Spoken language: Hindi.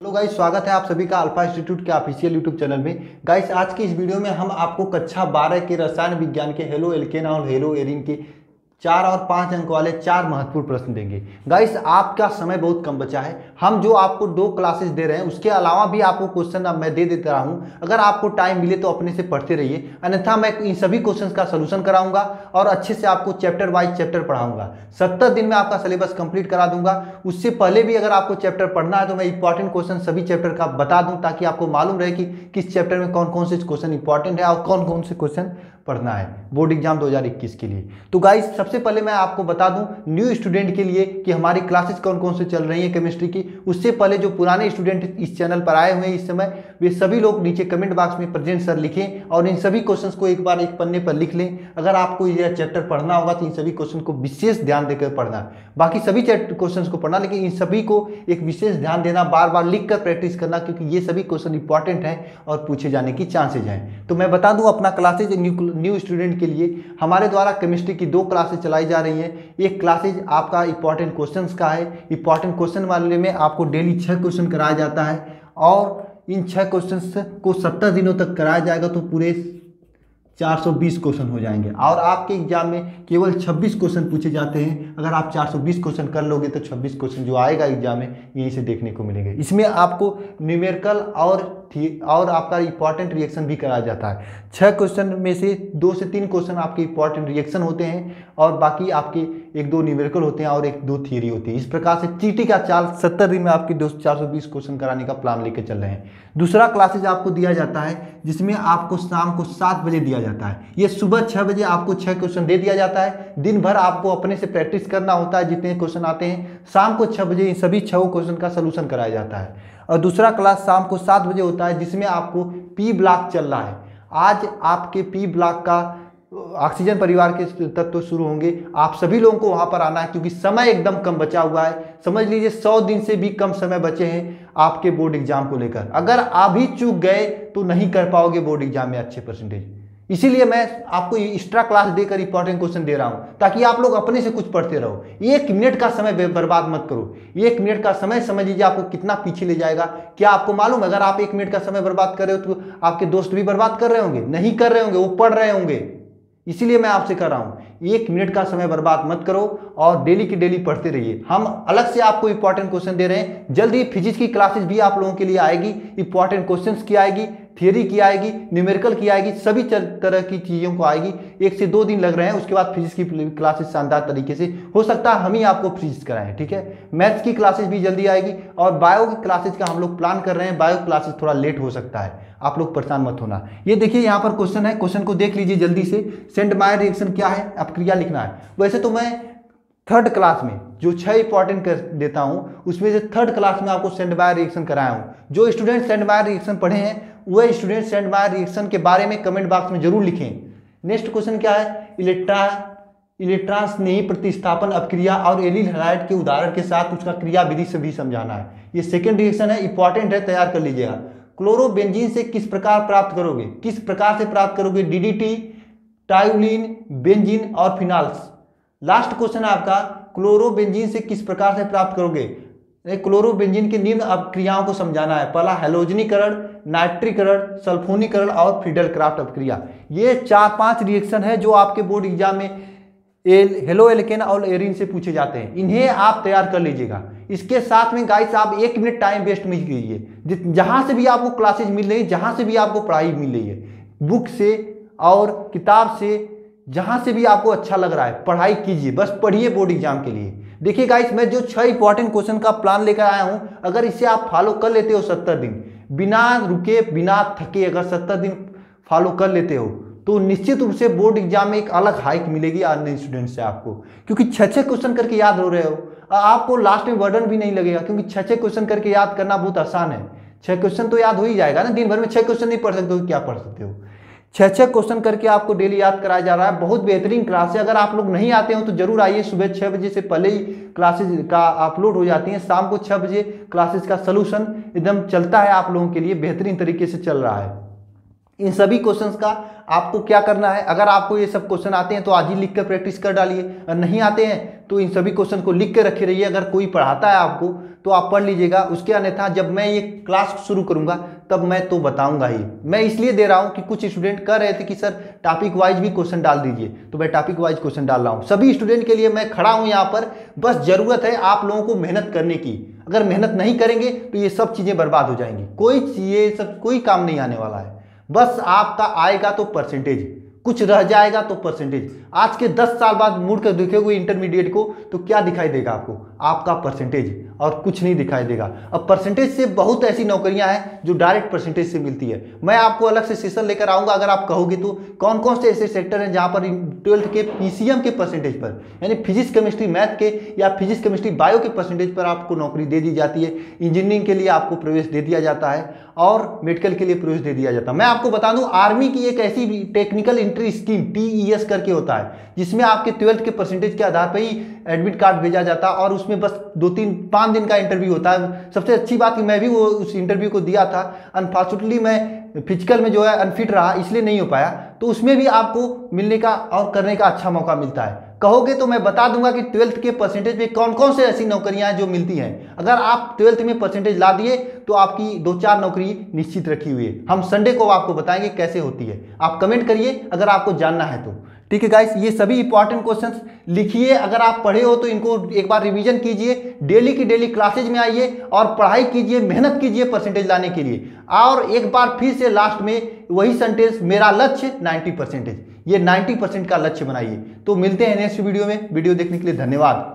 हेलो गाइस, स्वागत है आप सभी का अल्फा इंस्टीट्यूट के ऑफिशियल यूट्यूब चैनल में। गाइस, आज की इस वीडियो में हम आपको कक्षा 12 के रसायन विज्ञान के हेलो एल्केन और हेलो एरिन के 4 और 5 अंक वाले 4 महत्वपूर्ण प्रश्न देंगे। गाइस, आपका समय बहुत कम बचा है। हम जो आपको 2 क्लासेस दे रहे हैं उसके अलावा भी आपको क्वेश्चन अब मैं दे देता हूं। अगर आपको टाइम मिले तो अपने से पढ़ते रहिए, अन्यथा मैं इन सभी क्वेश्चंस का सलूशन कराऊंगा और अच्छे से आपको चैप्टर वाइज चैप्टर पढ़ाऊंगा। 70 दिन में आपका सिलेबस कंप्लीट करा दूंगा। उससे पहले भी अगर आपको चैप्टर पढ़ना है तो मैं इंपॉर्टेंट क्वेश्चन सभी चैप्टर का बता दूं, ताकि आपको मालूम रहे कि किस चैप्टर में कौन कौन से क्वेश्चन इंपॉर्टेंट है और कौन कौन से क्वेश्चन पढ़ना है बोर्ड एग्जाम 2021 के लिए। तो गाइस, सबसे पहले मैं आपको बता दूं न्यू स्टूडेंट के लिए कि हमारी क्लासेस कौन कौन से चल रही हैं केमिस्ट्री की। उससे पहले जो पुराने स्टूडेंट इस चैनल पर आए हुए हैं इस समय, वे सभी लोग नीचे कमेंट बॉक्स में प्रेजेंट सर लिखें और इन सभी क्वेश्चंस को एक बार एक पन्ने पर लिख लें। अगर आपको यह चैप्टर पढ़ना होगा तो इन सभी क्वेश्चन को विशेष ध्यान देकर पढ़ना है। बाकी सभी क्वेश्चन को पढ़ना, लेकिन इन सभी को एक विशेष ध्यान देना, बार बार लिख कर प्रैक्टिस करना, क्योंकि ये सभी क्वेश्चन इंपॉर्टेंट हैं और पूछे जाने की चांसेज हैं। तो मैं बता दूं अपना क्लासेज न्यू स्टूडेंट के लिए हमारे द्वारा केमिस्ट्री की 2 क्लासेज चलाई जा रही हैं। एक क्लासेज आपका इंपॉर्टेंट क्वेश्चंस का है। इंपॉर्टेंट क्वेश्चन वाले में आपको डेली 6 क्वेश्चन कराया जाता है और इन 6 क्वेश्चंस को 70 दिनों तक कराया जाएगा तो पूरे 420 क्वेश्चन हो जाएंगे और आपके एग्जाम में केवल 26 क्वेश्चन पूछे जाते हैं। अगर आप 420 क्वेश्चन कर लोगे तो 26 क्वेश्चन जो आएगा एग्जाम में यहीं से देखने को मिलेंगे। इसमें आपको न्यूमेरिकल और आपका इंपॉर्टेंट रिएक्शन भी कराया जाता है। 6 क्वेश्चन में से 2 से 3 क्वेश्चन आपके इंपॉर्टेंट रिएक्शन होते हैं और बाकी आपके 1-2 न्यूमेरिकल होते हैं और 1-2 थियरी होती है। इस प्रकार से चीटी का चाल 70 दिन में आपके 420 क्वेश्चन कराने का प्लान लेकर चल रहे हैं। दूसरा क्लासेज आपको दिया जाता है जिसमें आपको शाम को 7 बजे दिया जाता है। ये सुबह 6 बजे आपको 6 क्वेश्चन दे दिया जाता है। दिन भर आपको अपने से प्रैक्टिस करना होता है जितने क्वेश्चन आते हैं। शाम को 6 बजे इन सभी 6 क्वेश्चन का सलूशन कराया जाता है। और दूसरा क्लास शाम को 7 बजे होता है जिसमें आपको पी ब्लॉक चल रहा है। आज आपके पी ब्लॉक का ऑक्सीजन परिवार के तत्व शुरू होंगे। आप सभी लोगों को वहां पर आना है क्योंकि समय एकदम कम बचा हुआ है। समझ लीजिए 100 दिन से भी कम समय बचे हैं आपके बोर्ड एग्जाम को लेकर। अगर आप भी चूक गए तो नहीं कर पाओगे बोर्ड एग्जाम में अच्छे परसेंटेज। इसीलिए मैं आपको एक्स्ट्रा क्लास देकर इंपॉर्टेंट क्वेश्चन दे रहा हूं ताकि आप लोग अपने से कुछ पढ़ते रहो। 1 मिनट का समय बर्बाद मत करो। 1 मिनट का समय समझ लीजिए आपको कितना पीछे ले जाएगा। क्या आपको मालूम है अगर आप 1 मिनट का समय बर्बाद कर रहे हो तो आपके दोस्त भी बर्बाद कर रहे होंगे? नहीं कर रहे होंगे, वो पढ़ रहे होंगे। इसीलिए मैं आपसे कर रहा हूं 1 मिनट का समय बर्बाद मत करो और डेली की डेली पढ़ते रहिए। हम अलग से आपको इंपॉर्टेंट क्वेश्चन दे रहे हैं। जल्दी फिजिक्स की क्लासेस भी आप लोगों के लिए आएगी। इंपॉर्टेंट क्वेश्चंस की आएगी, थियरी की आएगी, न्यूमेरिकल की आएगी, सभी तरह की चीज़ों को आएगी। 1 से 2 दिन लग रहे हैं, उसके बाद फिजिक्स की क्लासेस शानदार तरीके से हो सकता है हम ही आपको फिजिक्स कराएं। ठीक है, मैथ्स की क्लासेस भी जल्दी आएगी और बायो की क्लासेस का हम लोग प्लान कर रहे हैं। बायो क्लासेस थोड़ा लेट हो सकता है, आप लोग परेशान मत होना। ये देखिए यहाँ पर क्वेश्चन है, क्वेश्चन को देख लीजिए जल्दी से। सेंट मायर रिएक्शन क्या है, अपक्रिया लिखना है। वैसे तो मैं 3rd क्लास में जो 6 इंपॉर्टेंट कर देता हूं उसमें से 3rd क्लास में आपको सेंट मायर रिएक्शन कराया हूं। जो स्टूडेंट सेंट मायर रिएक्शन पढ़े हैं वह स्टूडेंट सेंट मायर रिएक्शन के बारे में कमेंट बॉक्स में जरूर लिखें। नेक्स्ट क्वेश्चन क्या है, इलेक्ट्रॉन स्नेही प्रतिस्थापन अपक्रिया और एलिल हैलाइड के उदाहरण के साथ उसका क्रिया विधि से भी समझाना है। ये सेकेंड रिएक्शन है, इंपॉर्टेंट है, तैयार कर लीजिएगा। क्लोरोबेंजीन से किस प्रकार प्राप्त करोगे, किस प्रकार से प्राप्त करोगे? डीडीटी, टाइलिन, बेंजीन और फिनाल्स। लास्ट क्वेश्चन है आपका, क्लोरोबेंजीन से किस प्रकार से प्राप्त करोगे? क्लोरोबेंजीन की निम्न अपक्रियाओं को समझाना है। पहला हैलोजनीकरण, नाइट्रीकरण, सल्फोनीकरण और फ्रीडल क्राफ्ट अपक्रिया। ये 4-5 रिएक्शन है जो आपके बोर्ड एग्जाम में हेलो एल्केन और एरिन से पूछे जाते हैं। इन्हें आप तैयार कर लीजिएगा। इसके साथ में गाइस आप 1 मिनट टाइम वेस्ट मत कीजिए। जहां से भी आपको क्लासेज मिल रही है, जहां से भी आपको पढ़ाई मिल रही है, बुक से और किताब से, जहां से भी आपको अच्छा लग रहा है पढ़ाई कीजिए। बस पढ़िए बोर्ड एग्जाम के लिए। देखिए गाइस, मैं जो 6 इंपॉर्टेंट क्वेश्चन का प्लान लेकर आया हूं, अगर इसे आप फॉलो कर लेते हो 70 दिन बिना रुके बिना थके, अगर 70 दिन फॉलो कर लेते हो तो निश्चित रूप से बोर्ड एग्जाम में एक अलग हाइक मिलेगी अन्य स्टूडेंट से आपको, क्योंकि 6 क्वेश्चन करके याद हो रहे हो। आपको लास्ट में बर्डन भी नहीं लगेगा क्योंकि 6 क्वेश्चन करके याद करना बहुत आसान है। 6 क्वेश्चन तो याद हो ही जाएगा ना। दिन भर में 6 क्वेश्चन नहीं पढ़ सकते हो, क्या पढ़ सकते हो? 6 क्वेश्चन करके आपको डेली याद कराया जा रहा है। बहुत बेहतरीन क्लास है। अगर आप लोग नहीं आते हो तो जरूर आइए। सुबह 6 बजे से पहले ही क्लासेज का अपलोड हो जाती हैं। शाम को 6 बजे क्लासेज का सलूशन एकदम चलता है आप लोगों के लिए, बेहतरीन तरीके से चल रहा है। इन सभी क्वेश्चंस का आपको क्या करना है, अगर आपको ये सब क्वेश्चन आते हैं तो आज ही लिख कर प्रैक्टिस कर डालिए, और नहीं आते हैं तो इन सभी क्वेश्चन को लिख के रखे रहिए। अगर कोई पढ़ाता है आपको तो आप पढ़ लीजिएगा, उसके अन्यथा जब मैं ये क्लास शुरू करूंगा तब मैं तो बताऊंगा ही। मैं इसलिए दे रहा हूं कि कुछ स्टूडेंट कह रहे थे कि सर टॉपिक वाइज भी क्वेश्चन डाल दीजिए, तो मैं टॉपिक वाइज क्वेश्चन डाल रहा हूं। सभी स्टूडेंट के लिए मैं खड़ा हूं यहाँ पर, बस जरूरत है आप लोगों को मेहनत करने की। अगर मेहनत नहीं करेंगे तो ये सब चीजें बर्बाद हो जाएंगी, ये सब कोई काम नहीं आने वाला है। बस आपका आएगा तो परसेंटेज, कुछ रह जाएगा तो परसेंटेज। आज के 10 साल बाद मुड़ कर देखोगे इंटरमीडिएट को तो क्या दिखाई देगा आपको? आपका परसेंटेज, और कुछ नहीं दिखाई देगा। अब परसेंटेज से बहुत ऐसी नौकरियां हैं जो डायरेक्ट परसेंटेज से मिलती है। मैं आपको अलग से सेशन लेकर आऊंगा, अगर आप कहोगे तो कौन कौन से ऐसे सेक्टर हैं जहां पर 12th के पीसीएम के परसेंटेज पर, यानी फिजिक्स केमिस्ट्री मैथ के या फिजिक्स केमिस्ट्री बायो के परसेंटेज पर आपको नौकरी दे दी जाती है। इंजीनियरिंग के लिए आपको प्रवेश दे दिया जाता है और मेडिकल के लिए प्रवेश दे दिया जाता है। मैं आपको बता दूं, आर्मी की एक ऐसी टेक्निकल एंट्री स्कीम TES करके होता है, जिसमें आपके 12th के परसेंटेज के आधार पर ही एडमिट कार्ड भेजा जाता है और उसमें बस 2-3-5 दिन का इंटरव्यू होता है। सबसे अच्छी बात कि मैं भी वो उस इंटरव्यू को दिया था। अनफॉर्चुनेटली मैं फिजिकल में जो है अनफिट रहा, इसलिए नहीं हो पाया। तो उसमें भी आपको मिलने का और करने का अच्छा मौका मिलता है। कहोगे तो मैं बता दूंगा कि 12th के परसेंटेज में कौन कौन से ऐसी नौकरियां हैं जो मिलती हैं। अगर आप 12th में परसेंटेज ला दिए तो आपकी 2-4 नौकरी निश्चित रखी हुई है। हम संडे को आपको बताएंगे कैसे होती है। आप कमेंट करिए अगर आपको जानना है तो। ठीक है गाइस, ये सभी इंपॉर्टेंट क्वेश्चंस लिखिए। अगर आप पढ़े हो तो इनको एक बार रिवीजन कीजिए, डेली की डेली क्लासेज में आइए और पढ़ाई कीजिए, मेहनत कीजिए परसेंटेज लाने के लिए। और एक बार फिर से लास्ट में वही सेंटेंस, मेरा लक्ष्य 90%, ये 90% का लक्ष्य बनाइए। तो मिलते हैं नेक्स्ट वीडियो में। वीडियो देखने के लिए धन्यवाद।